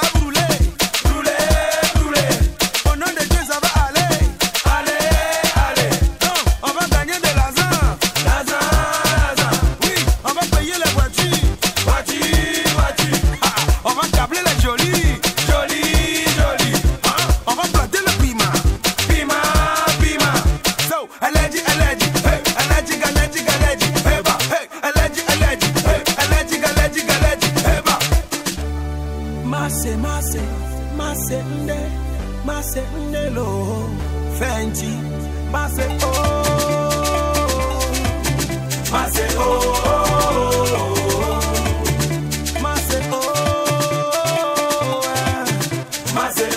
Mase ndelo Fenty Mase Mase Mase Mase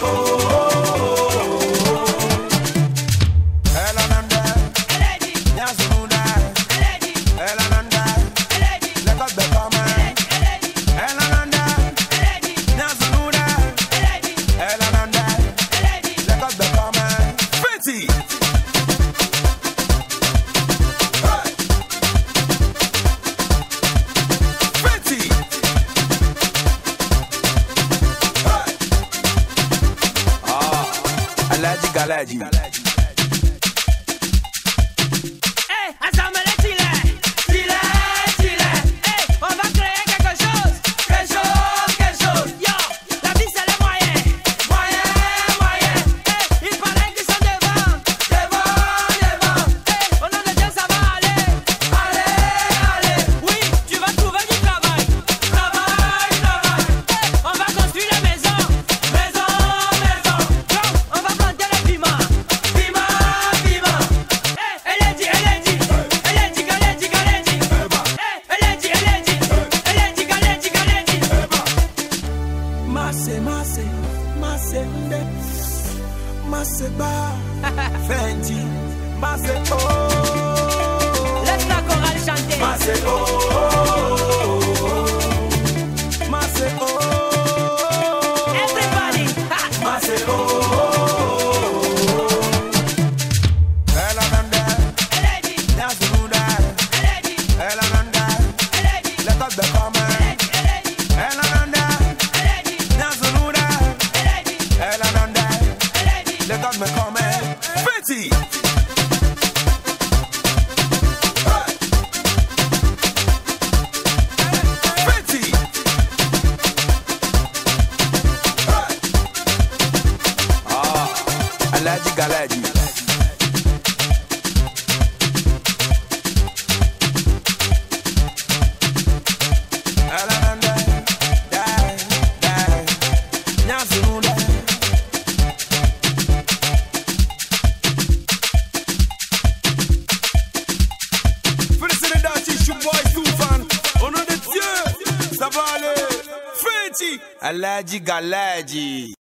Elananda Eledi Yazunda Eledi Elananda Eledi Lekot Bekama Eledi Elananda Eledi Yazunda Eledi Elananda Lekot Bekama Fenty Galaji. Hey, assemblez les hey, on va créer quelque chose. Yo, la vie c'est le moyen. Hey, il paraît qu'ils sont devant. Hey, au nom de Dieu ça va aller. Oui, tu vas trouver du travail. Hey, on va construire la maison. On va planter le piment. Mase ba Fenty Mase Laisse la chorale chanter. Mase Mase Everybody. Mase Elananda Eledi Yazunda Eledi Elananda Eledi Lekot Bekama Eledi Elananda Eledi Yazunda Eledi Elananda Eledi Lekot Bekama Fenty Galaji. Elananda, Yazunda. Félicitez Dachi, je suis boy Soufan. Au nom de Dieu, ça va aller. Fenty, Galaji.